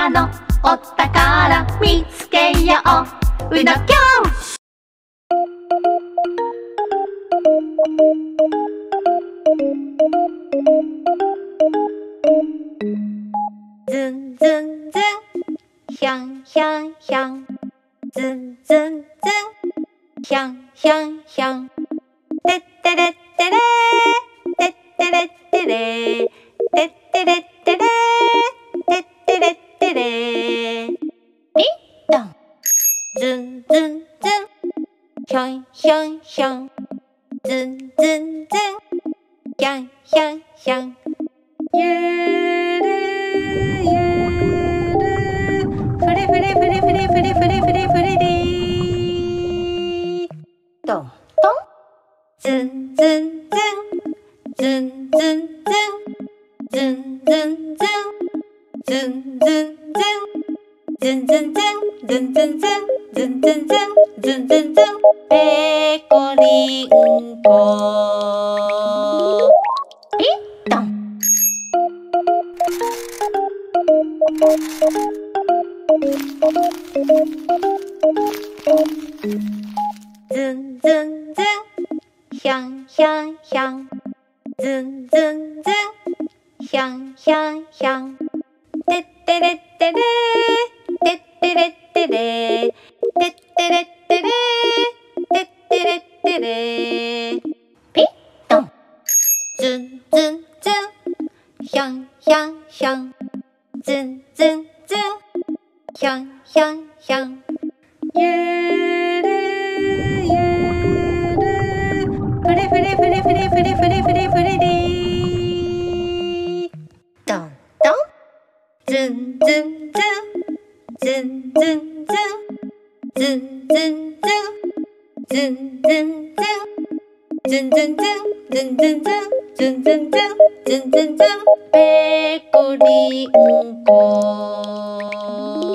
のお宝見つけよう。うどきょん。 ズンズンズン、ヒャンヒャンヒャン。ズンズンズン、ヒャンヒャンヒャン。テッテレッテレー、テッテレッテレー、テッテレッテレー、テッテレッテレー。 ピッドン。 ズンズンズン、ヒャンヒャンヒャン。ズンズンズン、ヒャンヒャンヒャン。ゆるゆる、ふれふれふれふれふれふれふれふれりー。 トントン。 ズンズンズン、ズンズンズン、ズンズンズン、ズンズンズン、ズンズンズン、ズンズンズン、ズンズンズン、ズンズンズン、ペコリンコ。 ピッドン。 ズンズンズン、ヒャンヒャンヒャン。ズンズンズン、ヒャンヒャンヒャン。テッテレッテレー、テッテレッテレー、テッテレッテレー、テッテレッテレー。 ピッドン。 ズンズンズン、ヒャンヒャンヒャン。ズンズンズン、ヒャンヒャンヒャン。ゆるゆる、ふれふれふれふれふれふれふれふれりー。 ドンドン。 ズンズンズン、ズンズンズン、ズンズンズン、ズンズンズン、ズンズンズン、ズンズンズン、ズンズンズン、ズンズンズン、ペコリンコ。